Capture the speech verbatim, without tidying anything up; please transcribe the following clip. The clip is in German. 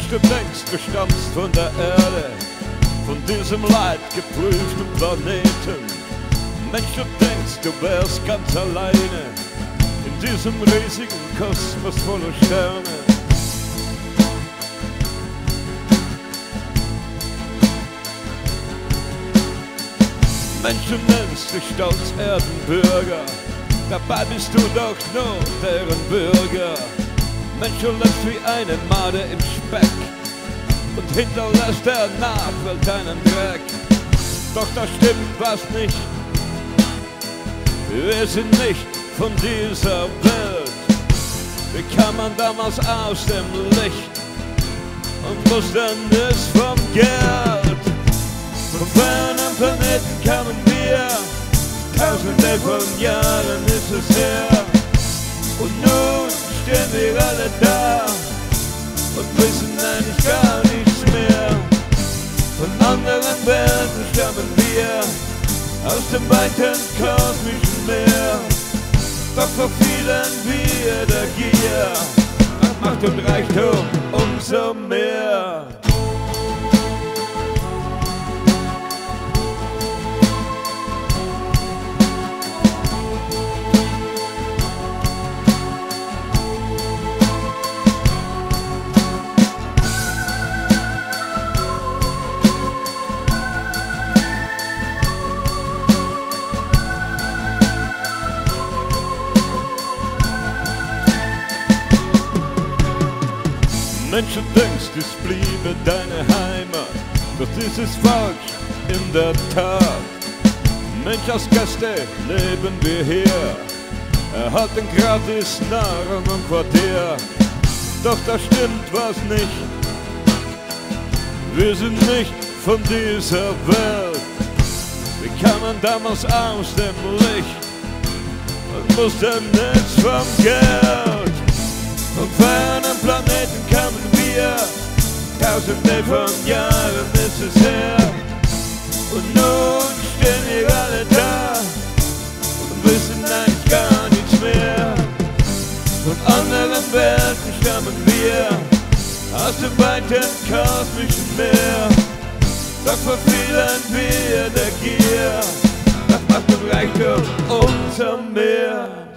du denkst, du stammst von der Erde, von diesem leidgeprüften Planeten. Mensch, du denkst, du wärst ganz alleine in diesem riesigen Kosmos voller Sterne. Mensch, du nennst dich stolz Erdenbürger, dabei bist du doch nur deren Bürger. Mensch, du lebst wie eine Made im Speck und hinterlässt der Nachwelt deinen Dreck. Doch da stimmt was nicht, wir sind nicht von dieser Welt. Wie kann man damals aus dem Licht und wussten es vom Geld? Von fernen Planeten kamen wir, tausende von Jahren ist es her. Und nun stehen wir alle da und wissen eigentlich gar nichts mehr. Von anderen Welten stammen wir, aus dem weiten kosmischen Meer. Doch verfielen wir der Gier, an Macht und Reichtum umso mehr. Mensch, du denkst, es bliebe deine Heimat, doch dies ist falsch in der Tat. Mensch, als Gäste leben wir hier, erhalten gratis Nahrung und Quartier. Doch da stimmt was nicht, wir sind nicht von dieser Welt. Wie kann man damals aus dem Licht und wussten nichts vom Geld? Von fernen Planeten kamen wir, tausende von Jahren ist es her. Und nun stehen wir alle da und wissen eigentlich gar nichts mehr. Von anderen Welten stammen wir, aus dem weiten kosmischen Meer. Doch verfielen wir der Gier, nach Macht und Reichtum umso mehr.